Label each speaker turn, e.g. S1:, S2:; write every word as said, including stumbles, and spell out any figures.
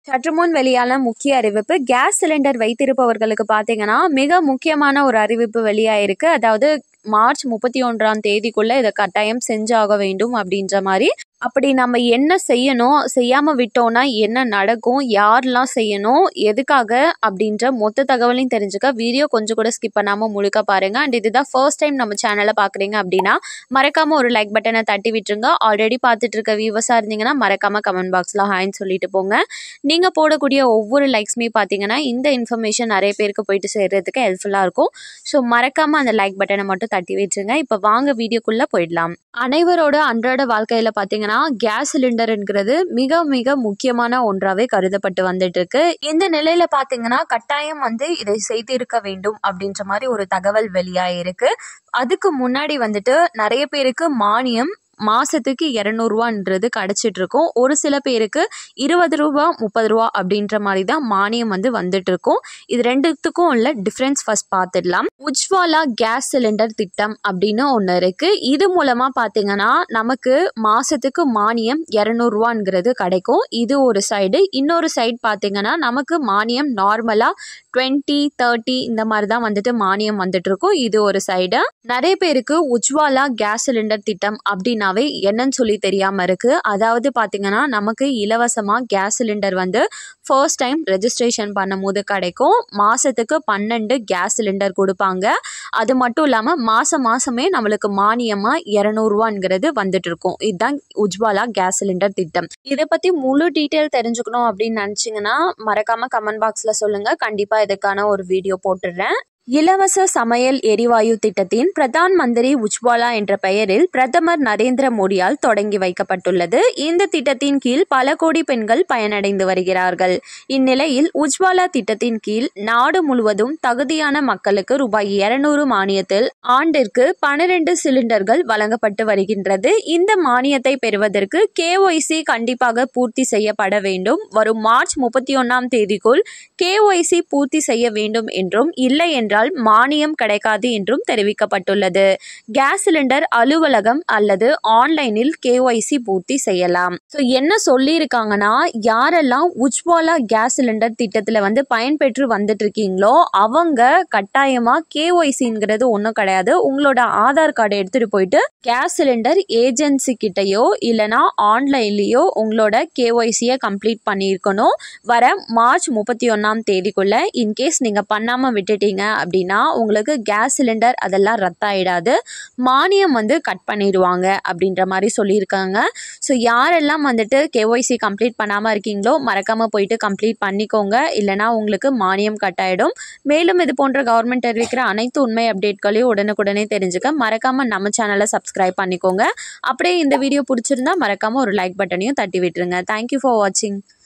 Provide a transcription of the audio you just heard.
S1: சற்றுமுன் வெளியான முக்கிய அறிவிப்பு. கேஸ் சிலிண்டர் வைத்திருப்பவர்களுக்கு பார்த்தீங்கன்னா மிக முக்கியமான ஒரு அறிவிப்பு வெளியாயிருக்கு. அதாவது மார்ச் முப்பத்தி ஒன்றாம் தேதிக்குள்ள இதை கட்டாயம் செஞ்சாக வேண்டும் அப்படின்ற மாதிரி. அப்படி நம்ம என்ன செய்யணும், செய்யாம விட்டோம்னா என்ன நடக்கும், யாரெல்லாம் செய்யணும், எதுக்காக அப்படின்ற மொத்த தகவலையும் தெரிஞ்சுக்க வீடியோ கொஞ்சம் கூட ஸ்கிப் பண்ணாம முழுக்க பாருங்க. அண்ட் இதுதான் ஃபர்ஸ்ட் டைம் நம்ம சேனலை பாக்குறீங்க அப்படின்னா மறக்காம ஒரு லைக் பட்டனை தட்டி விட்டுருங்க. ஆல்ரெடி பார்த்துட்டு இருக்க வியூவர்ஸா இருந்தீங்கன்னா மறக்காம கமெண்ட் பாக்ஸ்ல ஹாய்ன்னு சொல்லிட்டு போங்க. நீங்க போடக்கூடிய ஒவ்வொரு லைக்ஸுமே பார்த்தீங்கன்னா இந்த இன்ஃபர்மேஷன் நிறைய பேருக்கு போயிட்டு சேர்றதுக்கு ஹெல்ப்ஃபுல்லா இருக்கும். ஸோ மறக்காம அந்த லைக் பட்டனை மட்டும் தட்டி வச்சுங்க. இப்போ வாங்க வீடியோக்குள்ள போயிடலாம். அனைவரோட அன்றாட வாழ்க்கையில பார்த்தீங்கன்னா கேஸ் சிலிண்டர்ங்கிறது மிக மிக முக்கியமான ஒன்றாவே கருதப்பட்டு வந்துட்டு இருக்கு. இந்த நிலையில பாத்தீங்கன்னா கட்டாயம் வந்து இதை செய்திருக்க வேண்டும் அப்படின்ற மாதிரி ஒரு தகவல் வெளியாயிருக்கு. அதுக்கு முன்னாடி வந்துட்டு நிறைய பேருக்கு மானியம் மாசத்துக்கு இருநூறு ரூபான்றது கிடைச்சிட்டு இருக்கும். ஒரு சில பேருக்கு இருபது ரூபா முப்பது ரூபா அப்படின்ற மாதிரி தான் மானியம் வந்து வந்துட்டு இருக்கும். இது ரெண்டுத்துக்கும் உள்ள டிஃபரன்ஸ் ஃபர்ஸ்ட் பார்த்துடலாம். உஜ்வாலா கேஸ் சிலிண்டர் திட்டம் அப்படின்னு ஒன்று இருக்கு. இது மூலமா பார்த்தீங்கன்னா நமக்கு மாசத்துக்கு மானியம் இருநூறு ரூபாங்கிறது கிடைக்கும். இது ஒரு சைடு. இன்னொரு சைடு பார்த்தீங்கன்னா நமக்கு மானியம் நார்மலா டுவெண்ட்டி தேர்ட்டி இந்த மாதிரி தான் வந்துட்டு மானியம் வந்துட்டு இருக்கும். இது ஒரு சைடு. நிறைய பேருக்கு உஜ்வாலா கேஸ் சிலிண்டர் திட்டம் அப்படின்னாவே என்னன்னு சொல்லி தெரியாம இருக்கு. அதாவது பாத்தீங்கன்னா நமக்கு இலவசமா கேஸ் சிலிண்டர் வந்து ஃபர்ஸ்ட் டைம் ரெஜிஸ்ட்ரேஷன் பண்ணும் போது கிடைக்கும். மாசத்துக்கு பன்னெண்டு கேஸ் சிலிண்டர் கொடுப்பாங்க. அது மட்டும் இல்லாம மாசம் மாசமே நம்மளுக்கு மானியமா இருநூறு ரூபாங்கிறது வந்துட்டு இருக்கும். இதுதான் உஜ்வாலா கேஸ் சிலிண்டர் திட்டம். இதை பத்தி முழு டீட்டெயில் தெரிஞ்சுக்கணும் அப்படின்னு நினைச்சீங்கன்னா மறக்காம கமெண்ட் பாக்ஸ்ல சொல்லுங்க. கண்டிப்பா இதுக்கான ஒரு வீடியோ போட்டுடுறேன். இலவச சமையல் எரிவாயு திட்டத்தின் பிரதான் மந்திரி உஜ்வாலா என்ற பெயரில் பிரதமர் நரேந்திர மோடியால் தொடங்கி வைக்கப்பட்டுள்ளது. இந்த திட்டத்தின் கீழ் பல கோடி பெண்கள் பயனடைந்து வருகிறார்கள். இந்நிலையில் உஜ்வாலா திட்டத்தின் கீழ் நாடு முழுவதும் தகுதியான மக்களுக்கு ரூபாய் இருநூறு மானியத்தில் ஆண்டிற்கு பனிரெண்டு சிலிண்டர்கள் வழங்கப்பட்டு வருகின்றது. இந்த மானியத்தை பெறுவதற்கு கேஒய்சி கண்டிப்பாக பூர்த்தி செய்யப்பட வேண்டும். வரும் மார்ச் முப்பத்தி ஒன்னாம் தேதிக்குள் கேஒய்சி பூர்த்தி செய்ய வேண்டும் என்றும், இல்லை என்றால் மானியம் கிடைக்காது என்றும் தெரிவிக்கப்பட்டுள்ளது. கேஸ் சிலிண்டர் அலுவலகம் அல்லது ஆன்லைனில் கேஒய்சி பூர்த்தி செய்யலாம். ஸோ என்ன சொல்லியிருக்காங்கன்னா, யாரெல்லாம் உஜ்வாலா கேஸ் சிலிண்டர் திட்டத்தில் வந்து பயன்பெற்று வந்துட்டு இருக்கீங்களோ அவங்க கட்டாயமா கேஒய்சிங்கிறது ஒன்றும் கிடையாது. உங்களோட ஆதார் கார்டை எடுத்துட்டு போயிட்டு கேஸ் சிலிண்டர் ஏஜென்சி கிட்டையோ இல்லைனா ஆன்லைன்லயோ உங்களோட கேஒய்சியை கம்ப்ளீட் பண்ணியிருக்கணும். வர மார்ச் முப்பத்தி ஒன்னாம் தேதிக்குள்ள இன்கேஸ் நீங்க பண்ணாம விட்டுட்டீங்க அப்படின்னா உங்களுக்கு கேஸ் சிலிண்டர் அதெல்லாம் ரத்தாயிடாது, மானியம் வந்து கட் பண்ணிடுவாங்க அப்படின்ற மாதிரி சொல்லியிருக்காங்க. ஸோ யாரெல்லாம் வந்துட்டு கேஒய்சி கம்ப்ளீட் பண்ணாமல் இருக்கீங்களோ மறக்காம போயிட்டு கம்ப்ளீட் பண்ணிக்கோங்க. இல்லைனா உங்களுக்கு மானியம் கட் ஆகிடும். மேலும் இது போன்ற கவர்மெண்ட் அறிவிக்கிற அனைத்து உண்மை அப்டேட்களையும் உடனுக்குடனே தெரிஞ்சுக்க மறக்காம நம்ம சேனலை சப்ஸ்கிரைப் பண்ணிக்கோங்க. அப்படியே இந்த வீடியோ பிடிச்சிருந்தா மறக்காம ஒரு லைக் பட்டனையும் தட்டி விட்டுருங்க. தேங்க்யூ ஃபார் வாட்சிங்.